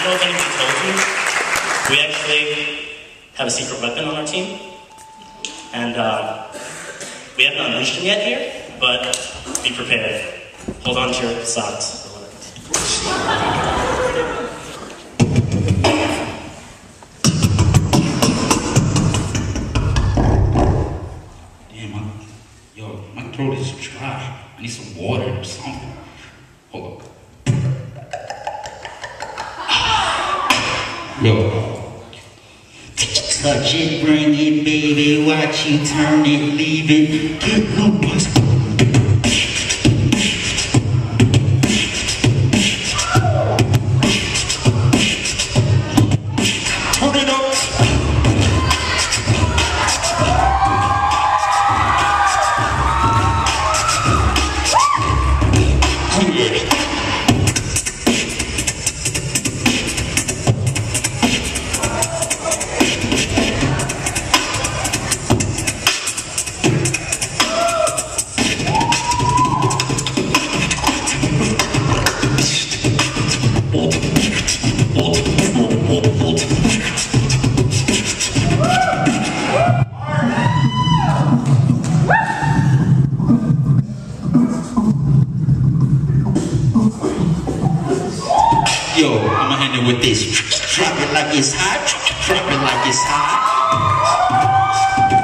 don't know if anyone told you, we actually have a secret weapon on our team. And we haven't unleashed him yet here, but be prepared. Hold on to your socks. My throat is dry. I need some water or something. Hold up. Yo. Touch it, bring it, baby. Watch you turn it, leave it. Get loose. Turn it up. Yo, I'ma hand it with this. Drop it like it's hot. Drop it like it's hot.